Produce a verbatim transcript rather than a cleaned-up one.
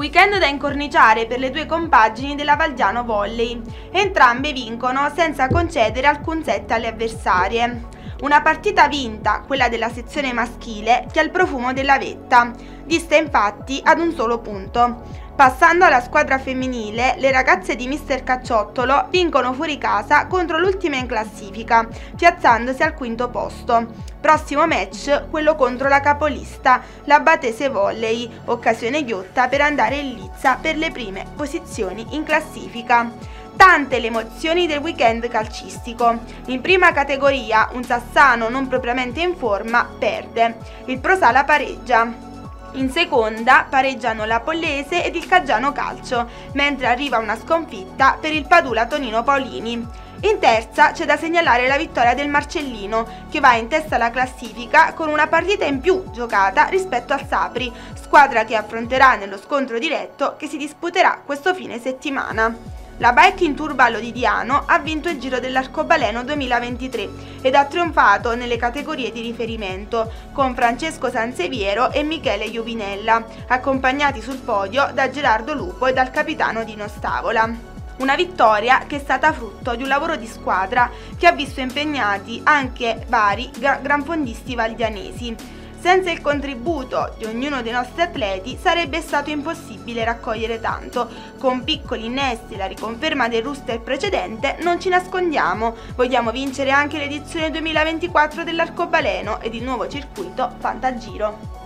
Weekend da incorniciare per le due compagini della Valdiano Volley. Entrambe vincono senza concedere alcun set alle avversarie. Una partita vinta, quella della sezione maschile, che ha il profumo della vetta, dista infatti ad un solo punto. Passando alla squadra femminile, le ragazze di mister Cacciottolo vincono fuori casa contro l'ultima in classifica, piazzandosi al quinto posto. Prossimo match, quello contro la capolista, la Batese Volley, occasione ghiotta per andare in lizza per le prime posizioni in classifica. Tante le emozioni del weekend calcistico. In prima categoria un Sassano non propriamente in forma perde, il Prosala pareggia. In seconda pareggiano la Pollese ed il Caggiano Calcio, mentre arriva una sconfitta per il Padula Tonino Paolini. In terza c'è da segnalare la vittoria del Marcellino, che va in testa alla classifica con una partita in più giocata rispetto al Sapri, squadra che affronterà nello scontro diretto che si disputerà questo fine settimana. La Bike in Tour Vallo di Diano ha vinto il Giro dell'Arcobaleno duemilaventitré ed ha trionfato nelle categorie di riferimento con Francesco Sanseviero e Michele Iuvinella, accompagnati sul podio da Gerardo Lupo e dal capitano Dino Stavola. Una vittoria che è stata frutto di un lavoro di squadra che ha visto impegnati anche vari gra- granfondisti valdianesi. Senza il contributo di ognuno dei nostri atleti sarebbe stato impossibile raccogliere tanto. Con piccoli innesti e la riconferma del roster precedente non ci nascondiamo, vogliamo vincere anche l'edizione duemilaventiquattro dell'Arcobaleno ed il nuovo circuito Fantagiro.